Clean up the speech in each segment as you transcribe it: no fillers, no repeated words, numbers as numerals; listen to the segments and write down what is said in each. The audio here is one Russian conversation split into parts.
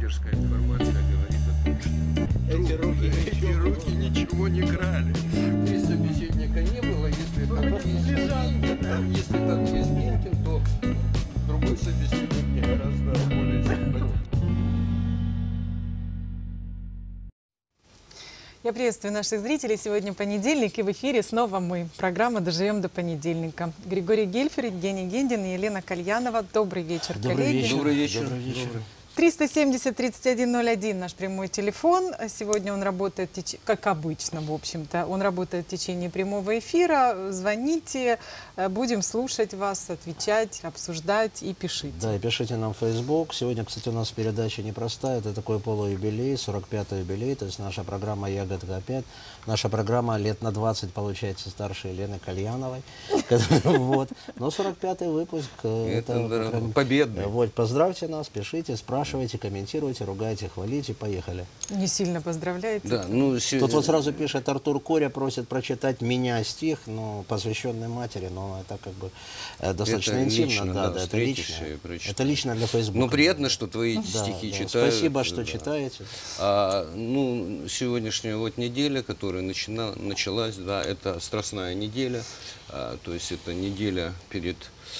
Рейдерская информация говорит о том, что эти руки ничего не крали. Здесь собеседника не было, если там есть Минкин, то другой собеседник мне гораздо более симпатичен. Я приветствую наших зрителей. Сегодня понедельник, и в эфире снова мы. Программа «Доживем до понедельника». Григорий Гельфер, Евгений Гендин и Елена Кальянова. Добрый вечер, коллеги. Добрый вечер. 370-3101 наш прямой телефон. Сегодня он работает, как обычно, в общем-то. Он работает в течение прямого эфира. Звоните, будем слушать вас, отвечать, обсуждать и пишите. Да, и пишите нам в Facebook. Сегодня, кстати, у нас передача непростая. Это такой полуюбилей, 45-й юбилей. То есть наша программа «Ягодка 5». Наша программа лет на 20, получается, старше Елены Кальяновой. Но 45-й выпуск. Это победный. Вот, поздравьте нас, пишите, спрашивайте, комментируйте, ругайте, хвалите, поехали. Не сильно поздравляете. Да, ну, Тут вот сразу пишет Артур Коря, просит прочитать «Меня» стих, ну, посвященный матери, но это как бы достаточно это интимно. Лично, да, это лично. Это лично для Фейсбука. Ну, приятно, что твои стихи читают. Спасибо, что читаете. Ну, сегодняшняя вот неделя, которая началась, да, это Страстная неделя, то есть это неделя перед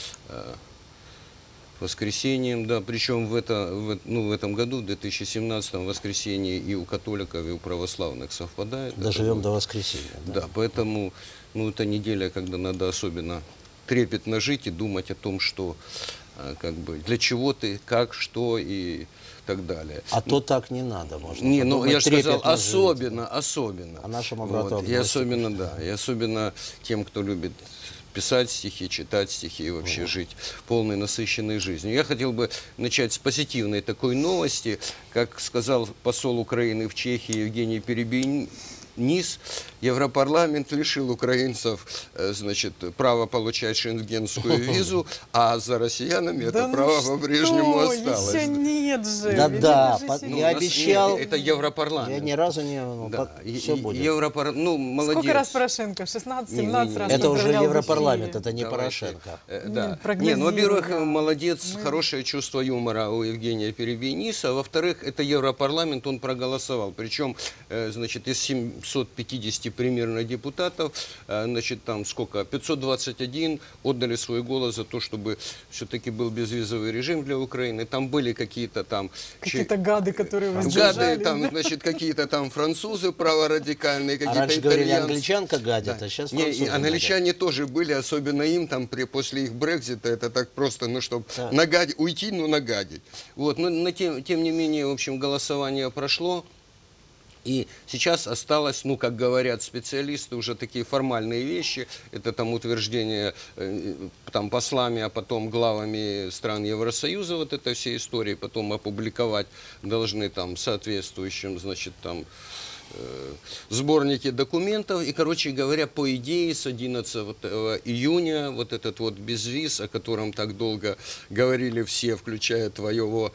воскресением, да, причем в этом году, в 2017 воскресенье и у католиков, и у православных совпадает. Доживем до воскресенья. Да, поэтому, ну, это неделя, когда надо особенно трепетно жить и думать о том, что, как бы, для чего ты, как, что и так далее. А то так не надо, можно. Не, ну я же сказал, особенно. А нашему брату вот, и особенно, да, и особенно тем, кто любит писать стихи, читать стихи и вообще жить полной, насыщенной жизнью. Я хотел бы начать с позитивной такой новости. Как сказал посол Украины в Чехии Евгений Перебийниц, Европарламент лишил украинцев, значит, права получать шенгенскую визу, а за россиянами это право по-прежнему осталось. Еще нет же. Да, я обещал. Это Европарламент. Я ни разу не... Все будет. Ну, молодец. Сколько раз Порошенко? 16-17 раз. Это уже Европарламент, это не Порошенко. Да. Не, ну, во-первых, молодец, хорошее чувство юмора у Евгения Перебийниса, а во-вторых, это Европарламент, он проголосовал. Причем, значит, из 750 примерно депутатов, значит, там сколько, 521 отдали свой голос за то, чтобы все-таки был безвизовый режим для Украины. Там были какие-то там... Какие-то гады, которые воздержались. Гады, там, значит, какие-то там французы праворадикальные, какие-то раньше итальянцы. говорили, англичанка гадит, да. А сейчас не, французы англичане гадят. тоже были, особенно им там после их Брексита, это так просто, ну, чтобы уйти, ну, нагадить. Вот, но тем не менее, в общем, голосование прошло. И сейчас осталось, ну, как говорят специалисты, уже такие формальные вещи. Это там утверждение там, послами, а потом главами стран Евросоюза, вот этой всей истории, потом опубликовать должны там соответствующим, значит, там сборники документов. И, короче говоря, по идее, с 11 июня вот этот вот безвиз, о котором так долго говорили все, включая твоего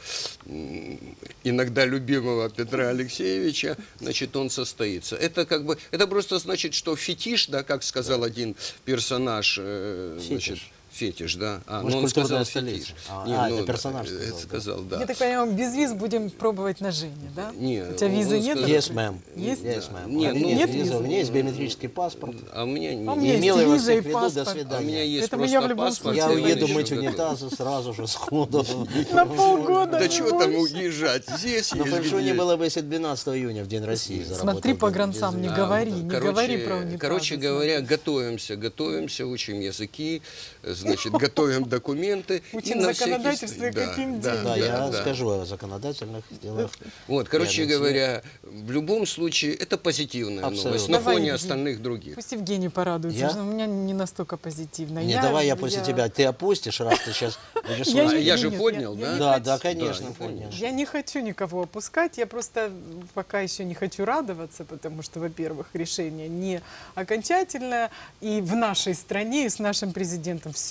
иногда любимого Петра Алексеевича, значит, он состоится. Это как бы, это просто значит, что фетиш, да, как сказал один персонаж, значит, фетиш, да. Ну, он сказал фетиш. Это персонаж сказал, да. Я так понимаю, без виз будем пробовать на Жене, да? Нет. У тебя визы нет? Yes, ma'am. Есть? Yes, ma'am. Нет визы? У меня есть биометрический паспорт. А у меня нет. У меня Имел есть я вас виза и всех в виду, до паспорт. А у меня свидания. есть Это просто меня в любом паспорт. случае. Я уеду еще мыть готов. унитазы сразу же сходу. На полгода. Да чего там больше. уезжать? Здесь Но есть фэншуй где. было бы, если 12 июня, в День России. Смотри по гранцам, не говори, не говори про унитазы. Короче говоря, готовимся, учим языки, значит, готовим документы. Учим законодательство и каким делом. Да, я скажу о законодательных делах. Вот, короче говоря, в любом случае, это позитивная новость на фоне остальных других. Пусть Евгений порадуется, Я? что у меня не настолько позитивно. Не, давай я после тебя. Ты опустишь, раз ты сейчас будешь... Я же поднял, да? Да, конечно, конечно. Я не хочу никого опускать, я просто пока еще не хочу радоваться, потому что, во-первых, решение не окончательное, и в нашей стране, и с нашим президентом все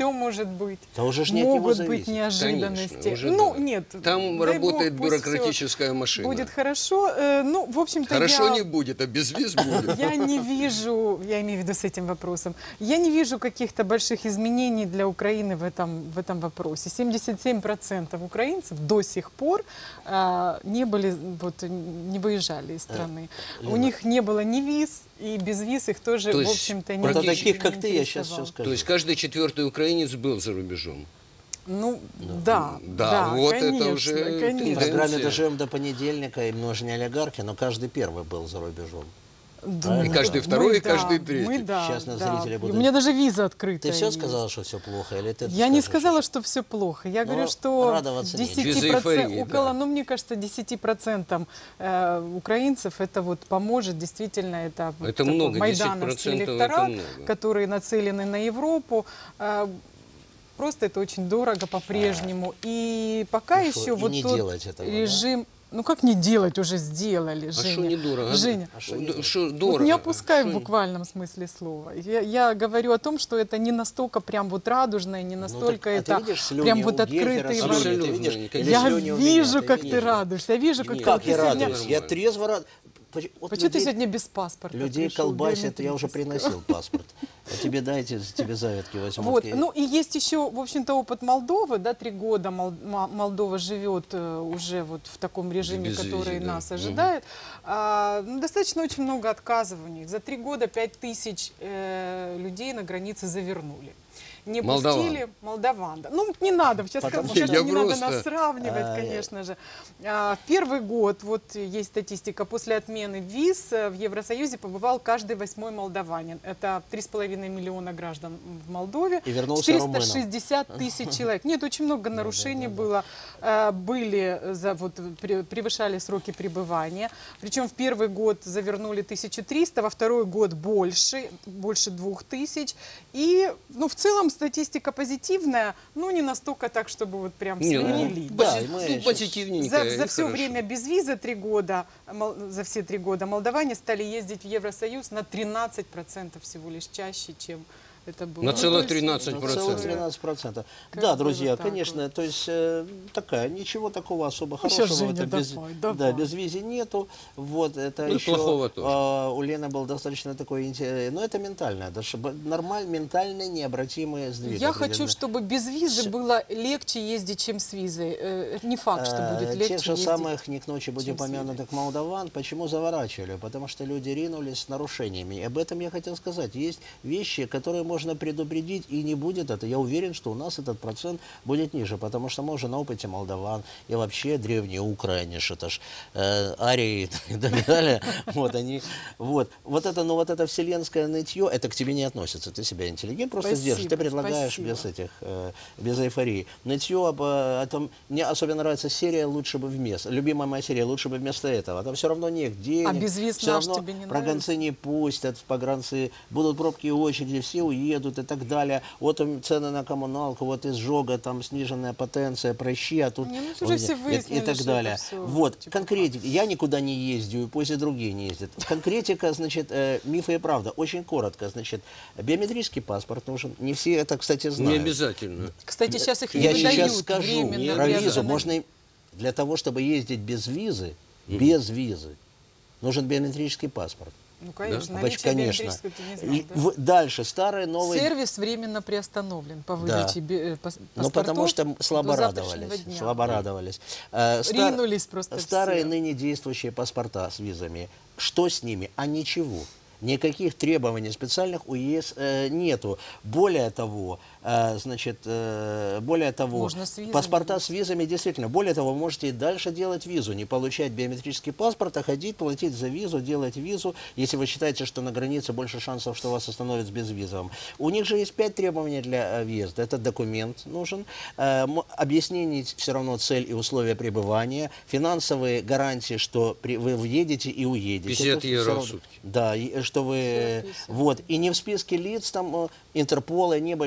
все может быть. Да уже ж не от него Могут зависит. быть неожиданности. Конечно, уже Ну, да. нет. Там дай работает бог, пусть всё бюрократическая машина. будет хорошо. Ну, в общем-то, Хорошо я... не будет, а без виз будет. Я не вижу, я имею в виду с этим вопросом, я не вижу каких-то больших изменений для Украины в этом вопросе. 77% украинцев до сих пор не выезжали из страны. У них не было ни виз, и без виз их тоже, То в есть общем-то, не Вот о практически таких, как не ты, я сейчас интересовало. все скажу. То есть каждый 4-й украинец был за рубежом. Ну, да, Да, вот это конечно, уже В конечно. программе тенденция. «Доживем до понедельника», и мы уже не олигархи, но каждый первый был за рубежом. Да, И каждый мы второй, и да, каждый третий. мы да, Сейчас нас да. зрители И будут- У меня даже виза открыта. Ты все есть. сказала, что все плохо? Или ты Я не скажешь сказала, еще? что все плохо. Я Ну, говорю, что радоваться нечего. 10%, Без эйфории, около, да. ну, мне кажется, 10% украинцев это вот поможет. Действительно, это, вот Это такой много, 10% майдановский это электорат, много. которые нацелены на Европу. Просто это очень дорого по-прежнему. И пока Ну что, еще и вот не тот делать этого, да? режим... Ну как не делать, уже сделали, А Женя. что недорого? Женя, А что не Что вот дорого? не опускай в Шо не- буквальном смысле слова. Я говорю о том, что это не настолько прям вот радужное, не настолько а ты это видишь слюни прям у вот Гельфера, открытые слюни, Абсолютно, ты видишь? конечно. Или Я слюни у меня, вижу, как видишь? ты радуешься. Я вижу, как, Как ты я сегодня... радуюсь? Я трезво радуюсь. Вот Почему ты людей- сегодня без паспорта Людей пришел, колбасит, я уже биометрического? приносил паспорт. А тебе дайте, тебе заветки возьмут. Вот. Ну и есть еще, в общем-то, опыт Молдовы. Да, 3 года Молдова живет уже вот в таком режиме, Без виз, который да. нас ожидает. Достаточно очень много отказов у них. За 3 года 5000 людей на границе завернули. Не Молдаван. пустили молдаван. Да. Ну, не надо, сейчас, Потому сейчас что- не Я надо просто- нас сравнивать, конечно же. В первый год, вот есть статистика, после отмены виз в Евросоюзе побывал каждый 8-й молдаванин. Это 3,5 миллиона граждан в Молдове. И вернулся румыном. 460 тысяч человек. Нет, очень много нарушений было. Были, превышали сроки пребывания. Причем в первый год завернули 1300, во второй год больше 2000. И, ну, в целом статистика позитивная, но не настолько так, чтобы вот прям Не, ну, слюнили. да, и мы Ну, сейчас- позитивненько. За и все хорошо. время без визы 3 года, за все 3 года молдаване стали ездить в Евросоюз на 13% всего лишь чаще, чем это было. На Ну, целых то есть, 13%. Целых 13%. Как Да, бы друзья, вот так конечно, вот. то есть такая, ничего такого особо Ну, щас, хорошего в Женя, этом без, давай, да, давай. без визи нету. Вот, это Ну, и еще, плохого тоже. у Лены был достаточно такой интерес, но это ментальное, даже ментальные необратимые сдвиги. Я хочу, определенные. чтобы без визы было легче ездить, чем с визой. Это не факт, что будет легче Тех же ездить. самых, не к ночи будем чем с упомянутых молдаван, почему заворачивали? Потому что люди ринулись с нарушениями. И об этом я хотел сказать. Есть вещи, которые можно предупредить, и не будет это. Я уверен, что у нас этот процент будет ниже, потому что мы уже на опыте молдаван и вообще древние украинцы, это ж арии и так далее. Вот они, вот это, но вот это вселенское нытье, это к тебе не относится. Ты себя интеллигент просто Спасибо, сдержишь. Ты предлагаешь спасибо. без этих, без эйфории. Нытье об этом, мне особенно нравится серия «Лучше бы вместо». Любимая моя серия «Лучше бы вместо этого». Там все равно нет денег. А без виз все наш равно тебе не прогонцы не пустят, погранцы, будут пробки и очереди, все уедут и так далее. Вот цены на коммуналку, вот изжога, там сниженная потенция, прыщи, а тут Не, ну, это уже все и выяснили, так что далее. это всё, Вот, типа, конкретика. Я никуда не ездю, и пусть и другие не ездят. Конкретика, значит, мифы и правда. Очень коротко, значит, биометрический паспорт нужен. Не все это, кстати, Не знают. обязательно. Кстати, сейчас их не Я выдают сейчас скажу временно. про визу. приостановить. Можно для того, чтобы ездить без визы, нужен биометрический паспорт. Ну, конечно, Да? наличие Конечно. биометрического ты не знал, И да? дальше старые, новые. Сервис временно приостановлен по выдаче паспортов. Ну, потому что слабо до завтрашнего радовались. дня. Слабо радовались. Ринулись просто Старые все. ныне действующие паспорта с визами. Что с ними? А ничего. Никаких требований специальных у ЕС нету. Более того, Можно с визами паспорта с визами действительно. Более того, вы можете и дальше делать визу, не получать биометрический паспорт, а ходить, платить за визу, делать визу, если вы считаете, что на границе больше шансов, что вас остановят с безвизовым. У них же есть 5 требований для въезда. Это документ нужен, объяснение все равно цель и условия пребывания, финансовые гарантии, что вы въедете и уедете. 50 Это евро всё в равно. сутки. Да, и что вы... 50. Вот. И не в списке лиц там Интерпола не были в Обратный Сирии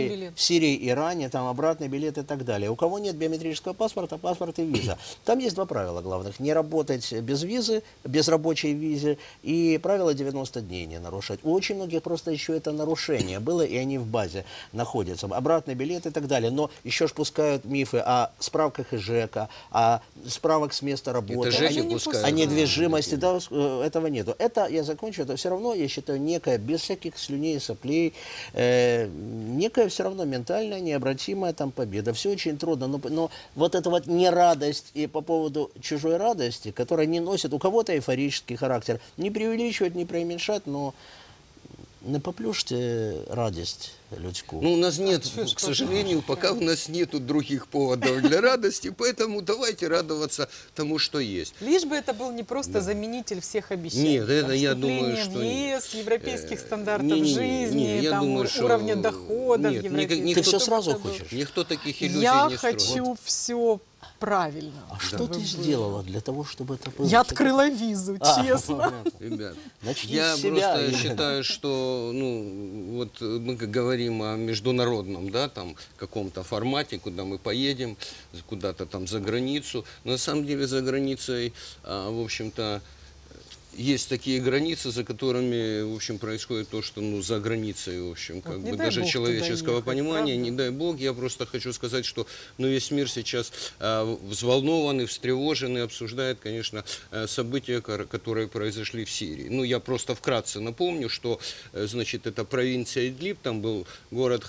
билет. в Сирии, Иране, там обратный билет и так далее. У кого нет биометрического паспорта, паспорт и виза. Там есть два правила главных. Не работать без визы, без рабочей визы, и правило 90 дней не нарушать. У очень многих просто еще это нарушение было, и они в базе находятся. Обратный билет и так далее. Но еще ж пускают мифы о справках из ЖЭКа, о справок с места работы, Это ЖЭКи Они не пускают. о недвижимости. Да, этого нету. Это, я закончу, это все равно, я считаю, некая, без всяких слюней, соплей, некая все равно ментальная, необратимая там победа. Все очень трудно, но вот эта вот нерадость и по поводу чужой радости, которая не носит, у кого-то эйфорический характер, не преувеличивать, не преуменьшать, но не поплюшьте радость людскую. Ну, у нас нет, к сожалению, пока у нас нету других поводов для радости, поэтому давайте радоваться тому, что есть. Лишь бы это был не просто заменитель всех обещаний. Нет, это я думаю, Вступление что в ЕС, европейских стандартов не, жизни, я там, думаю, что уровня доходов нет, европейских. Ты все Чтобы сразу это было. хочешь? Никто таких иллюзий Я не строит. хочу все правильно. А что ты сделала для того, чтобы это было? Я открыла визу, честно. Ребят, Начни я с себя. просто считаю, что, ну, вот мы как говорим о международном, да, там, каком-то формате, куда мы поедем, куда-то там за границу. Но на самом деле за границей, в общем-то, есть такие границы, за которыми, в общем, происходит то, что, ну, за границей, в общем, как Вот не бы дай даже бог туда человеческого ехать, понимания, правда? не дай бог. Я просто хочу сказать, что, ну, весь мир сейчас взволнованный, встревоженный, обсуждает, конечно, события, которые произошли в Сирии. Ну, я просто вкратце напомню, что, значит, это провинция Идлиб, там был город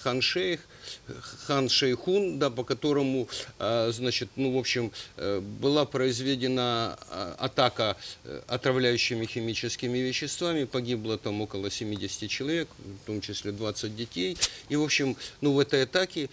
Хан-Шейхун, да, по которому, значит, ну, в общем, была произведена атака отравляющими химическими веществами, погибло там около 70 человек, в том числе 20 детей. И, в общем, ну, в этой атаке,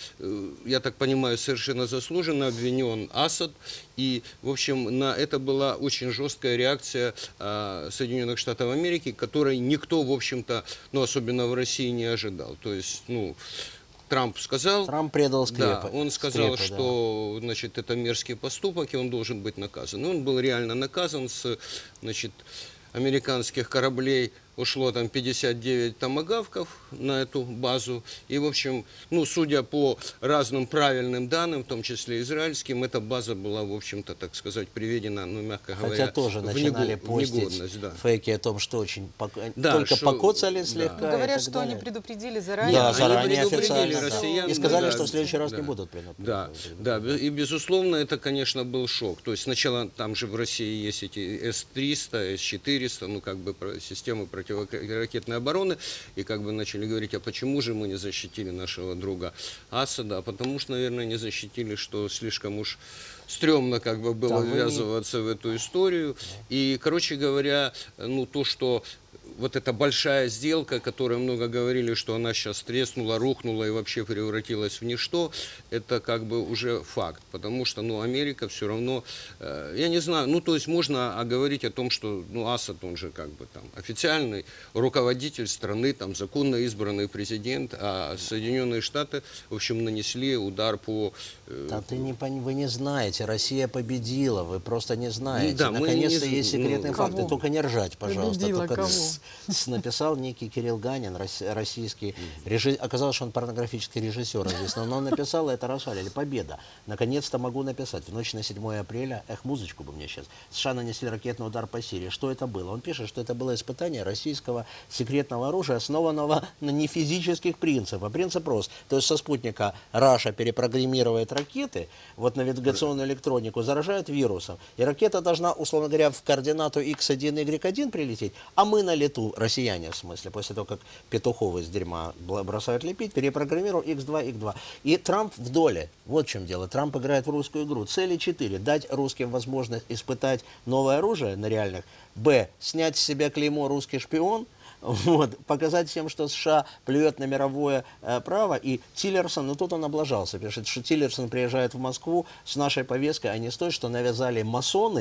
я так понимаю, совершенно заслуженно обвинен Асад. И, в общем, на это была очень жесткая реакция Соединенных Штатов Америки, которой никто, в общем-то, ну, особенно в России, не ожидал. То есть, ну, Трамп сказал, Трамп предал скрепы. да, он сказал, скрепы, что, значит, это мерзкий поступок, и он должен быть наказан. И он был реально наказан с, значит, американских кораблей. Ушло там 59 томагавков на эту базу. И, в общем, ну, судя по разным правильным данным, в том числе израильским, эта база была, в общем-то, так сказать, приведена, ну, мягко говоря, Хотя тоже начинали в постить негодность, да. фейки о том, что очень Да, только что- покоцали да. слегка. Ну, и говорят, так что далее. они предупредили заранее. Да, Они заранее предупредили официально. россиян, И сказали, да, что в следующий раз да. не будут предупреждать. Да, да, и безусловно, это, конечно, был шок. То есть сначала там же в России есть эти С-300, С-400, ну, как бы системы противоракетной обороны, и как бы начали говорить, а почему же мы не защитили нашего друга Асада? А потому что, наверное, не защитили, что слишком уж стрёмно как бы было Да, вы- ввязываться в эту историю. И, короче говоря, ну, то, что вот эта большая сделка, о которой много говорили, что она сейчас треснула, рухнула и вообще превратилась в ничто, это как бы уже факт. Потому что, ну, Америка все равно, я не знаю, ну, то есть можно говорить о том, что, ну, Асад, он же как бы там официальный руководитель страны, там, законно избранный президент, а Соединенные Штаты, в общем, нанесли удар по... Да вы не знаете, Россия победила, вы просто не знаете. Да, мы Наконец-то не- есть секретные ну, факты. кого? Только не ржать, пожалуйста. Победила Только кого? написал некий Кирилл Ганин, российский режиссер. Оказалось, что он порнографический режиссер известный. Но он написал, это расшалили. Победа. Наконец-то могу написать. В ночь на 7 апреля, музычку бы мне сейчас. США нанесли ракетный удар по Сирии. Что это было? Он пишет, что это было испытание российского секретного оружия, основанного на нефизических принципах. Принцип прост. То есть со спутника Раша перепрограммирует ракеты, вот навигационную электронику, заражают вирусом. И ракета должна, условно говоря, в координату X1, Y1 прилететь, а мы на лету, россияне в смысле, после того, как Петухов из дерьма бросают лепить, перепрограммируем X2, Y2. И Трамп в доле. Вот в чем дело. Трамп играет в русскую игру. Цели 4. Дать русским возможность испытать новое оружие на реальных. Б. Снять с себя клеймо «русский шпион». Вот, показать всем, что США плюет на мировое право. И Тиллерсон, ну тут он облажался, пишет, что Тиллерсон приезжает в Москву с нашей повесткой, а не с той, что навязали масоны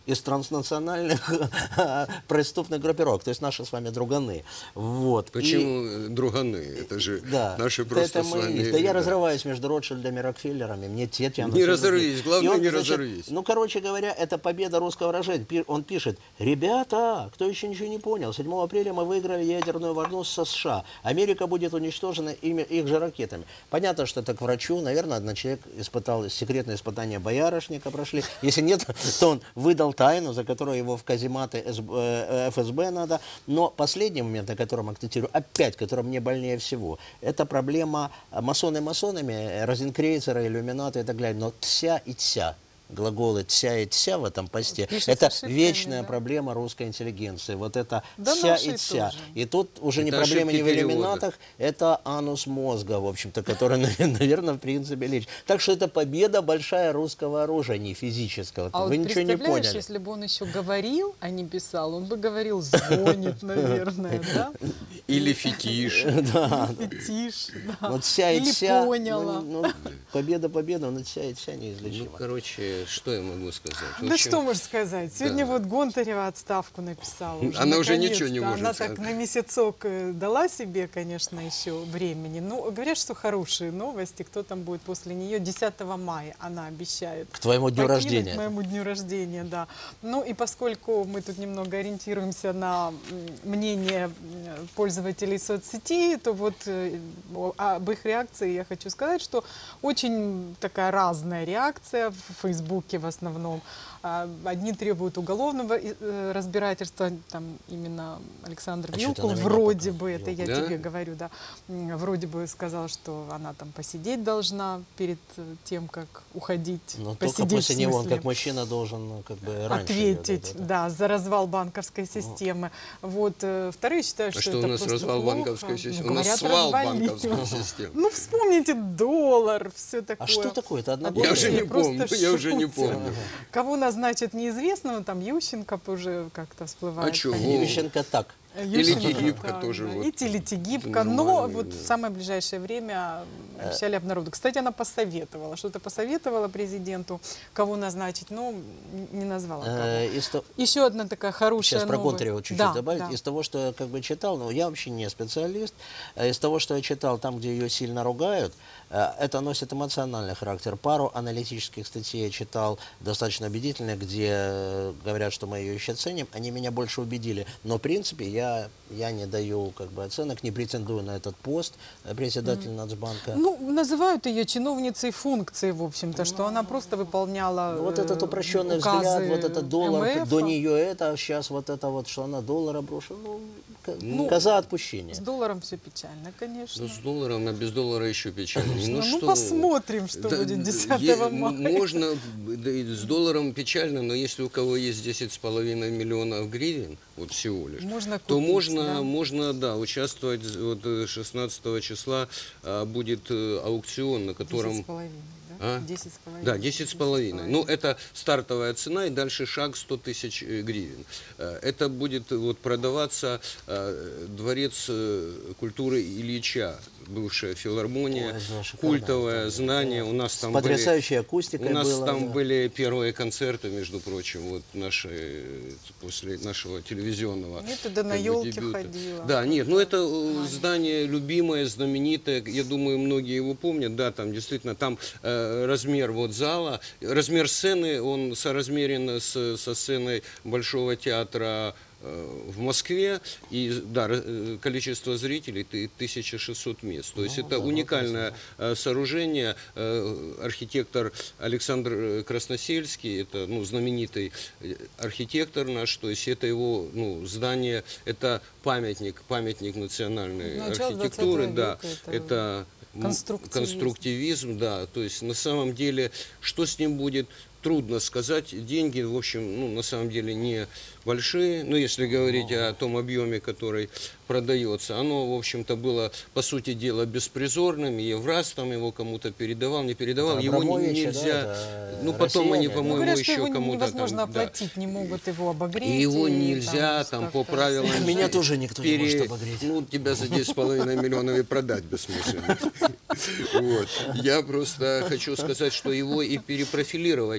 из транснациональных преступных группировок, то есть наши с вами друганы. Вот. Почему друганы? Это же наши просто это с вами... Да я разрываюсь между Ротшильдами и Рокфеллерами, мне те тянут. Не разорвись, главное не разорвись. Ну, короче говоря, это победа русского рождения. Он пишет: ребята, кто еще ничего не понял, 7 апреля мы выиграли ядерную войну со США. Америка будет уничтожена их же ракетами. Понятно, что это к врачу. Наверное, один человек испытал секретное испытание боярышника, прошли. Если нет, то он выдал тайну, за которую его в казематы ФСБ надо. Но последний момент, на котором акцентирую, опять, который мне больнее всего, это проблема масоны масонами, розенкрейцеры, иллюминаты и так далее. Но тся и тся. Глаголы «тся» и «тся» в этом посте – это вечная проблема русской интеллигенции. Вот это «тся» и «тся». И тут уже не проблема не в иллюминатах, это анус мозга, в общем-то, который, наверное, в принципе лечит. Так что это победа большая русского оружия, не физического. А вы вот ничего не поняли. если бы он еще говорил, а не писал, он бы говорил «звонит», наверное, да? Или фетиш. Фетиш, да. Вот «тся» и «тся». Поняла. Победа, но «тся» и «тся» неизлечима. Ну, короче, что я могу сказать? Да что можно сказать? Сегодня вот Гонтарева отставку написала. Она уже ничего не может Она сказать. так на месяцок дала себе, конечно, еще времени. Но говорят, что хорошие новости. Кто там будет после нее? 10 мая она обещает. К твоему дню рождения. К моему дню рождения, да. Ну и поскольку мы тут немного ориентируемся на мнение пользователей соцсетей, то вот об их реакции я хочу сказать, что очень такая разная реакция в Фейсбуке в основном. Одни требуют уголовного разбирательства, там именно Александр Вилкул вроде бы, это я тебе говорю, да, вроде бы сказал, что она там посидеть должна перед тем, как уходить. Но только после него он как мужчина должен как бы раньше ответить, да, за развал банковской системы. Вот вторые считают, что это у нас развал банковской системы? У нас свал банковской системы. Ну вспомните доллар, все такое. А что такое? Это одна Я уже не помню, я уже не помню. Кого назначат неизвестно, но там Ющенко уже как-то всплывает. А чего? Ющенко так. Или Тегибко тоже. Да. И Телетегибко, но вот в самое ближайшее время обещали обнародовать. Кстати, она посоветовала, что-то посоветовала президенту, кого назначить, но не назвала кого. Еще одна такая хорошая новость. Сейчас про Гонтареву чуть-чуть добавить. Да. Из того, что я как бы читал, но я вообще не специалист, из того, что я читал, там, где ее сильно ругают, это носит эмоциональный характер. Пару аналитических статей я читал достаточно убедительных, где говорят, что мы ее еще ценим. Они меня больше убедили. Но, в принципе, я не даю как бы оценок, не претендую на этот пост председателя Нацбанка. Ну, называют ее чиновницей функции, в общем-то, что она просто выполняла вот этот упрощенный взгляд, вот этот доллар, до нее это, сейчас вот это вот, что она доллар обрушила, коза отпущения. С долларом все печально, конечно. Ну, с долларом, а без доллара еще печально. Ну, посмотрим, что будет 10 мая. Можно, с долларом печально, но если у кого есть 10,5 миллионов гривен, вот всего лишь, то можно участвовать. Вот 16 числа будет аукцион, на котором... 10,5, да? 10,5. Да, 10,5. Ну, это стартовая цена, и дальше шаг 100 тысяч гривен. Это будет вот продаваться Дворец культуры Ильича, бывшая филармония, культовое здание. У нас там потрясающей акустикой. У нас там были первые концерты, между прочим, вот наши, после нашего телевизионного. Я туда на елке ходила. Да, нет, ну это здание любимое, знаменитое, я думаю, многие его помнят, да, там действительно, там размер вот зала, размер сцены, он соразмерен со сценой Большого театра в Москве, и да, количество зрителей 1600 мест. То есть это уникальное сооружение. Архитектор Александр Красносельский, это знаменитый архитектор наш, то есть это его здание, это памятник национальной архитектуры, да, это конструктивизм, да, то есть на самом деле, что с ним будет, трудно сказать. Деньги, в общем, на самом деле не большие, но если говорить о том объеме, который продается, оно, в общем-то, было, по сути дела, беспризорным, и Евраз там его кому-то передавал, не передавал, да, его нельзя, да, потом они, по-моему, еще кому-то невозможно оплатить, не могут его обогреть. И его нельзя там по правилам... Меня тоже никто не может обогреть. Тебя за 10,5 миллионов и продать бессмысленно. Я просто хочу сказать, что его и перепрофилировать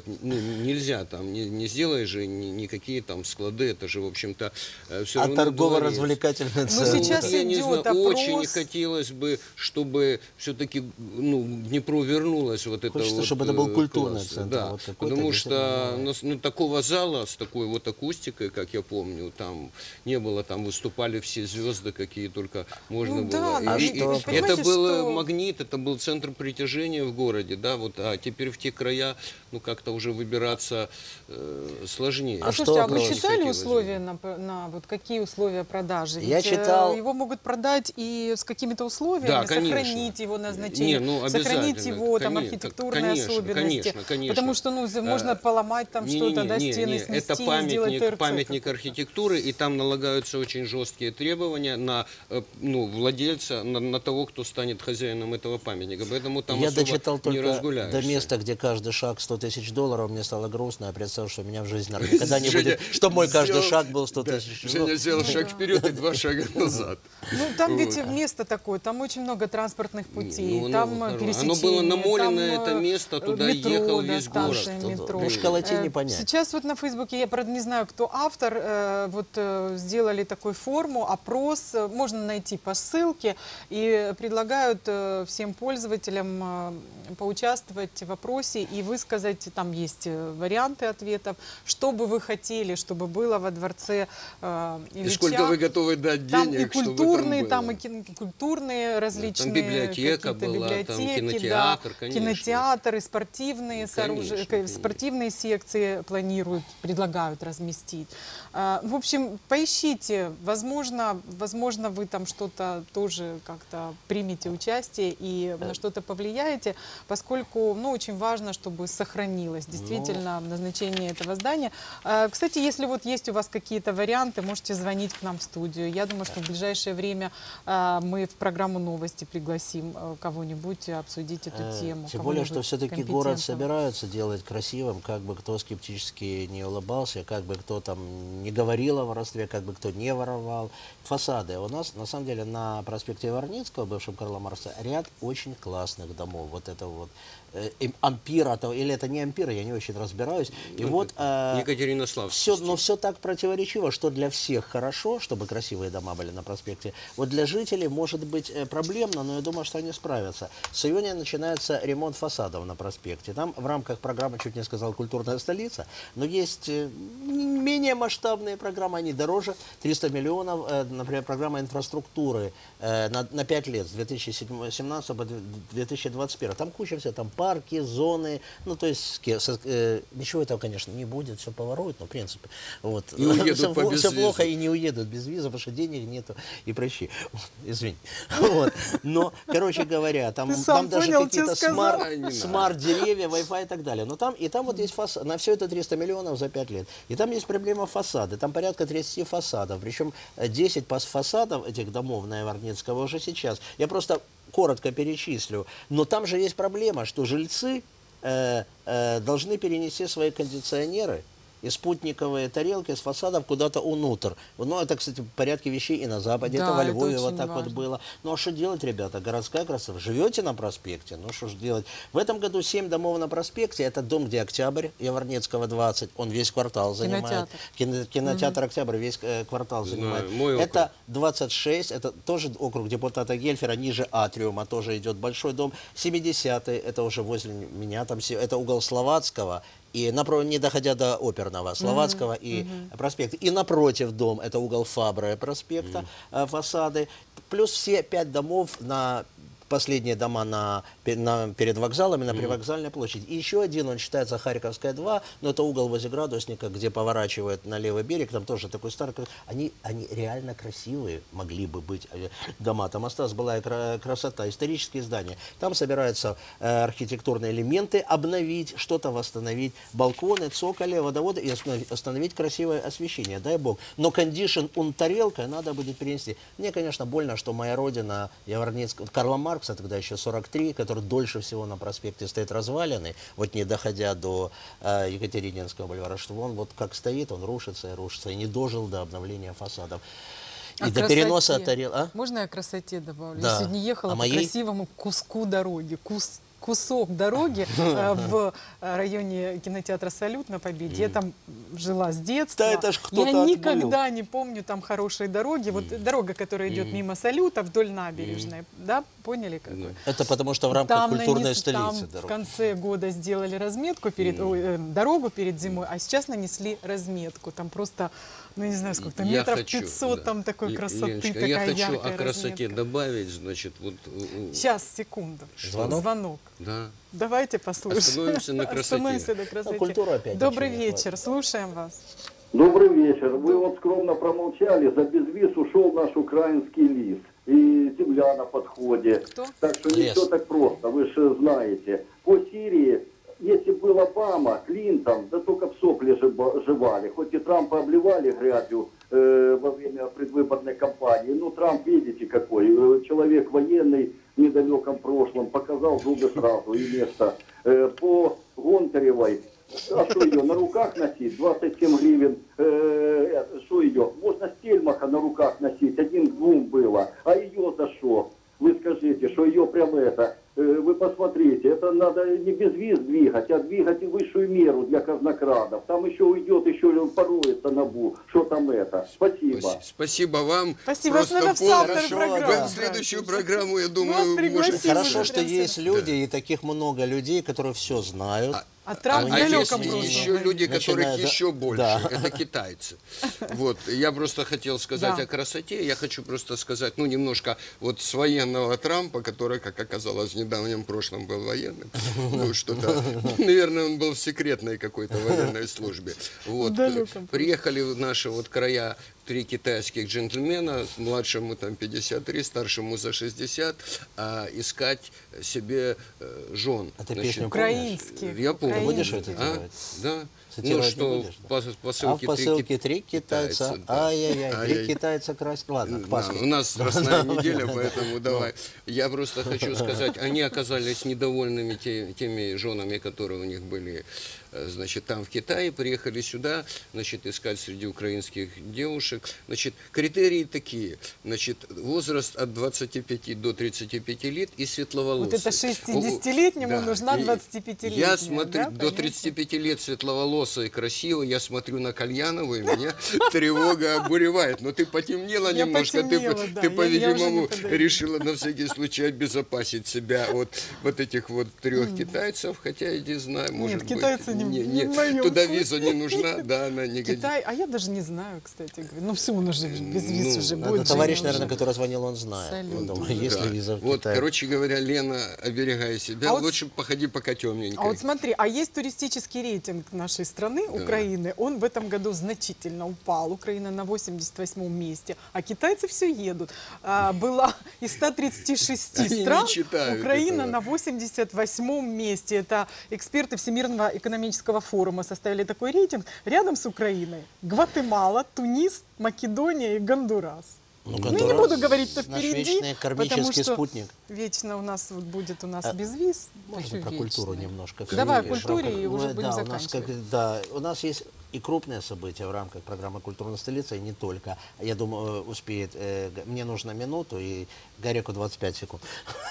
ну, нельзя там, не сделаешь же никакие там склады, это же, в общем-то, все равно торгово-развлекательный Ну, центр. сейчас я не знаю, идет опрос. очень хотелось бы, чтобы все-таки, ну, к Днепру вернулась вот это Хочется, вот, чтобы это был культурный класс. центр. Да, Вот какой-то потому действительно что ну, такого зала с такой вот акустикой, как я помню, там не было, там выступали все звезды, какие только можно Ну да, было. но вы Это понимаете, был что- магнит, это был центр притяжения в городе, да, вот, а теперь в те края, ну, как-то уже выбираться сложнее. А Слушайте, а вы вопрос? читали Хотелось бы. условия на вот какие условия продажи? Я Ведь, читал. его могут продать и с какими-то условиями, Да, конечно. сохранить его назначение, Не, ну, сохранить обязательно, его там конечно, архитектурные конечно, особенности. конечно. Потому что ну, можно поломать там что-то, да, стены снести это и сделать ТРЦ. памятник архитектуры, и там налагаются очень жесткие требования на ну, владельца, на того, кто станет хозяином этого памятника. Поэтому там Я особо дочитал не только разгуляешься. до места, где каждый шаг $100 000, мне стало грустно, я представил, что у меня в жизни никогда не будет, что мой каждый шаг был 100 000. Женя сделал шаг вперед и 2 шага назад. Ну, там ведь место такое, там очень много транспортных путей, Ну, там здорово. пересечения. Оно было намоленное, там, это место, туда метро, ехал да, весь город. станция метро. На школоте не понять. Сейчас вот на Фейсбуке, я, правда, не знаю, кто автор, сделали такую форму, опрос, можно найти по ссылке, и предлагают всем пользователям поучаствовать в опросе и высказать, там есть варианты ответов, что бы вы хотели, чтобы было во дворце Ильича. И сколько вы готовы дать Там денег, и культурные, чтобы там там и культурные различные Там библиотека какие-то была, там библиотеки, кинотеатр, да, конечно. кинотеатр и спортивные Конечно. спортивные секции планируют, предлагают разместить. В общем, поищите, возможно, вы там что-то тоже как-то примете участие и на что-то повлияете, поскольку, ну, очень важно, чтобы сохранилось действительно назначение этого здания. Кстати, если вот есть у вас какие-то варианты, можете звонить к нам в студию. Я думаю, что в ближайшее время мы в программу новости пригласим кого-нибудь обсудить эту тему. Тем более, что все-таки город компетентного. собираются делать красивым, как бы кто скептически не улыбался, как бы кто там не говорил о воровстве, как бы кто не воровал. Фасады. У нас, на самом деле, на проспекте Варницкого, бывшем Карла Маркса, ряд очень классных домов. Вот это вот ампира, или это не ампира, я не очень разбираюсь. И вот Екатеринославский. но все так противоречиво, что для всех хорошо, чтобы красивые дома были на проспекте. Вот для жителей может быть проблемно, но я думаю, что они справятся. С июня начинается ремонт фасадов на проспекте. Там в рамках программы, чуть не сказал, «Культурная столица», но есть менее масштабные программы, они дороже, 300 миллионов, например, программа инфраструктуры на 5 лет, с 2017 по 2021. Там куча всего, там парки, зоны, ну, то есть ничего этого, конечно, не будет, все поворуют, но в принципе, вот. И уедут по Все безвизу. плохо и не уедут без визы, потому что денег нету, и прощи. Извини. Вот. Но, короче говоря, там сам даже понял, какие-то что сказал? смарт-деревья, Wi-Fi и так далее. Но там, и там вот есть фасад, на все это 300 миллионов за 5 лет. И там есть проблема фасады, там порядка 30 фасадов, причем 10 фасадов этих домов на Варницкого уже сейчас. Я просто коротко перечислю. Но там же есть проблема, что жильцы должны перенести свои кондиционеры и спутниковые тарелки с фасадов куда-то внутрь. Ну, это, кстати, в порядке вещей и на Западе, Да, это во это Львове очень вот так вот важно. было. Ну, а что делать, ребята? Городская красота. Живете на проспекте? Ну, что ж делать? В этом году 7 домов на проспекте. Это дом, где Октябрь, Яворницкого, 20. Он весь квартал занимает. Кинотеатр Октябрь весь квартал занимает. мой округ. Это 26, это тоже округ депутата Гельфера, ниже Атриума тоже идет большой дом. 70-й, это уже возле меня, там это угол Словацкого. И не доходя до Оперного, Словацкого и проспекта. И напротив дом, это угол Фабра проспекта, фасады. Плюс все 5 домов последние дома перед вокзалами, на Привокзальной площади. И еще один, он считается Харьковская 2, но это угол возле Градусника, где поворачивает на левый берег, там тоже такой старый. Они реально красивые могли бы быть дома. Там осталась былая красота, исторические здания. Там собираются архитектурные элементы, обновить, что-то восстановить, балконы, цоколи, водоводы и остановить красивое освещение, дай бог. Но кондишн тарелкой надо будет перенести. Мне, конечно, больно, что моя родина, Яворницкая, Карла Маркса, тогда еще 43, который дольше всего на проспекте стоит разваленный, вот не доходя до Екатерининского бульвара, что он вот как стоит, он рушится и рушится, и не дожил до обновления фасадов. И до переноса тарелок. Можно я о красоте добавлю? Да. Я сегодня ехала А по моей? красивому куску дороги, кусок дороги в районе кинотеатра «Салют» на Победе. Я там жила с детства. Да, это ж кто-то Я отбыл. никогда не помню там хорошие дороги. Вот дорога, которая идет мимо «Салюта» вдоль набережной. Да, поняли какой? Это потому что в рамках Там культурной нанесли, там столицы в дорога. конце года сделали разметку дорогу перед зимой, а сейчас нанесли разметку. Там просто, ну не знаю сколько, там Я метров хочу, 500 да. там такой красоты, Леночка, такая я хочу яркая о красоте разметка. добавить, значит, вот... Сейчас, секунду. Звонок? Звонок. Да. Давайте послушаем. Остановимся на красоте. Остановимся на красоте. Ну, культура опять Добрый ничего не вечер, слушаем вас. Добрый вечер. Вы вот скромно промолчали, за безвиз ушел наш украинский лис. И земля на подходе. Кто? Так что не Лес. все так просто, вы же знаете. По Сирии, если был Обама, Клинтон, да только в сопли жевали. Хоть и Трампа обливали грязью во время предвыборной кампании. Ну, Трамп, видите, какой. Человек военный в недалеком прошлом. Показал зубы сразу и место. По Гонтаревой. А что ее на руках носить? 27 гривен. Что ее? Можно Стельмаха на руках носить. 1 к 2 было. А ее за что? Вы скажите, что ее прямо это... Вы посмотрите, это надо не безвиз двигать, а двигать и высшую меру для казнокрадов. Там еще уйдет, еще пороется НАБУ. Что там это? Спасибо. Спасибо вам. Спасибо, Просто надо в пол- соавторы Хорошо, программы. да. В следующую программу, я Вас думаю, пригласим. может... Хорошо, уже что прям есть сюда. люди, и таких много людей, которые все знают. А Трамп в А далеком есть прошлом. еще люди, которых Начиная, да. еще больше, Да. это китайцы. Вот, я просто хотел сказать Да. о красоте, я хочу просто сказать, ну, немножко вот с военного Трампа, который, как оказалось, в недавнем прошлом был военным, ну, что-то, наверное, он был в секретной какой-то военной службе. Вот, В далеком приехали в наши вот края 3 китайских джентльмена, младшему там 53, старшему за 60, искать себе жен. А ты Значит, песню Украинских. я помню. Ты будешь украинских. это делать? Да. Ну, Цитировать не что будешь, в посылке, А в посылке 3 китайца. да. Ай-яй-яй, 3 Ай-яй. китайца красить. Ладно, к Пасхе. Да, у нас страстная неделя, поэтому давай. Я просто хочу сказать, они оказались недовольными теми женами, которые у них были, значит, там в Китае, приехали сюда, значит, искать среди украинских девушек. Значит, критерии такие, значит, возраст от 25 до 35 лет и светловолосый. Вот это 60-летнему Да. нужна И 25-летняя. Я смотрю, да, до понятно? 35 лет светловолосая и красивая, я смотрю на Кальянову, и меня тревога обуревает. Но ты потемнела Я немножко, потемнела, да, ты, я уже по-видимому, не подойду. решила на всякий случай обезопасить себя от вот этих вот 3 китайцев, хотя я не знаю, может быть. китайцы не в моем туда вкусе. виза не нужна, да, она не годится. Китай, а я даже не знаю, кстати говоря. Ну все, он уже без виз уже Это будет. товарищ, Женя наверное, уже. который звонил, он знает. Салют. Он думает, есть ли Да. виза в Вот, Китае. короче говоря, Лена, оберегай себя, А вот лучше походи пока темненько. А вот смотри, а есть туристический рейтинг нашей страны, Украины, он в этом году значительно упал. Украина на 88-м месте, а китайцы все едут. Была из 136 Они не стран, читают Украина этого. на 88-м месте. Это эксперты Всемирного экономического форума составили такой рейтинг. Рядом с Украиной Гватемала, Тунис, Македония и Гондурас. Ну, Ну, не Гондурас буду говорить, что наш впереди, вечный потому кармический что спутник. вечно у нас вот будет безвиз. Можно Хочу про культуру вечный. немножко? Давай о Конечно. культуре и уже Ну, будем да, у нас заканчивать. да, у нас есть и крупные события в рамках программы «Культурная столица», и не только. Я думаю, успеет. Мне нужно минуту, и Гарику 25 секунд.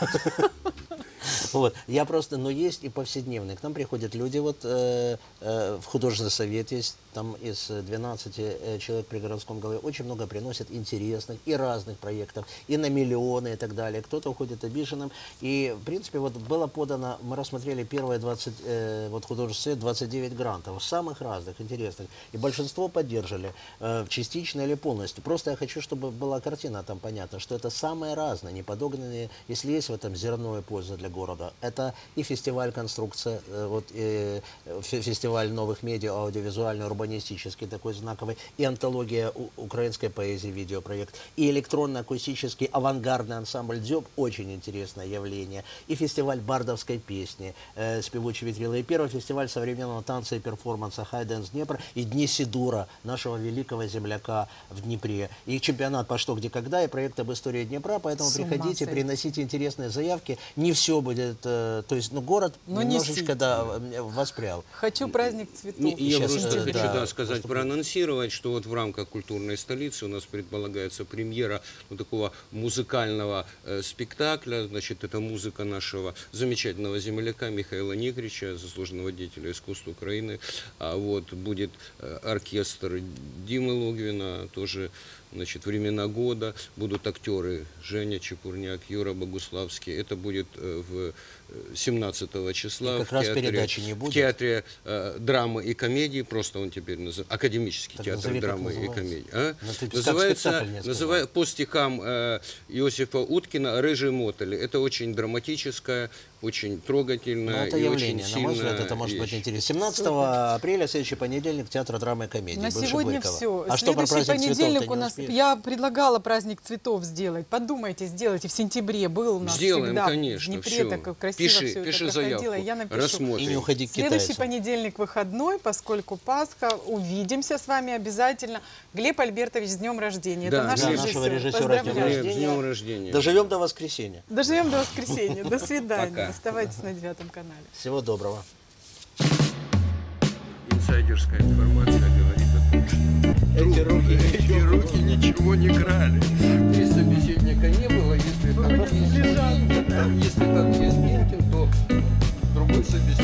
Вот. Я просто, но есть и повседневные. К нам приходят люди, вот в художественный совет есть, там из 12 человек при городском голове, очень много приносят интересных и разных проектов, и на миллионы и так далее. Кто-то уходит обиженным. И, в принципе, вот было подано, мы рассмотрели первые 20, вот художественный совет, 29 грантов, самых разных, интересных. И большинство поддержали, частично или полностью. Просто я хочу, чтобы была картина там понятна, что это самые разные, неподогнанные, если есть в этом зерно и польза для города. Это и фестиваль «Конструкция», вот, фестиваль новых медиа, аудиовизуальный, урбанистический такой знаковый, и антология украинской поэзии, видеопроект, и электронно-акустический авангардный ансамбль «Дзёб», очень интересное явление, и фестиваль бардовской песни «Спевучие ветрилы», и первый фестиваль современного танца и перформанса «Хайденс Днепр», и Дни Сидура, нашего великого земляка в Днепре, и чемпионат «По что, где, когда», и проект об истории Днепра, поэтому С ума приходите, сойти. приносите интересные заявки, не все все будет, то есть, ну, город Но немножечко, да, воспрял. Хочу праздник цветов. Я Сейчас, просто хочу да, сказать, проанонсировать, что вот в рамках культурной столицы у нас предполагается премьера такого музыкального спектакля. Значит, это музыка нашего замечательного земляка Михаила Негрича, заслуженного деятеля искусства Украины. Вот будет оркестр Димы Логвина, тоже, значит, «Времена года». Будут актеры Женя Чепурняк, Юра Богуславский. Это будет в 17 числа как раз передачи не будет. в театре драмы и комедии, просто он теперь называется академический Так театр назови, как драмы и называется. комедии. Ну, ты как спектакль не сказал. По стихам Иосифа Уткина «Рыжий мотель». Это очень драматическая, очень трогательная Ну, это и явление, очень на мой сильная взгляд, это может быть вещь. интересно. 17 апреля, следующий понедельник, театр драмы и комедии. На бывший сегодня Горького. все. А что про Следующий праздник цветов понедельник ты у не нас. успеешь? Я предлагала праздник цветов сделать. Подумайте, сделайте. В сентябре был у нас Сделаем, всегда конечно, в Днепре, всё. так красиво все это Пиши проходило. заявку, Я напишу. рассмотрим. И не уходи к Следующий китайцам. понедельник выходной, поскольку Пасха. Увидимся с вами обязательно. Глеб Альбертович, с днем реждения. Да, Это наш да, режиссер. нашего режиссера с днем Поздравляю. рождения. С днем рождения. Доживем до воскресенья. Доживем до воскресенья. До свидания. Пока. Оставайтесь на 9 канале. Всего доброго. Инсайдерская информация говорит о том, что эти руки ничего не крали. Здесь собеседника не было, если там есть Минкин, то другой собеседник.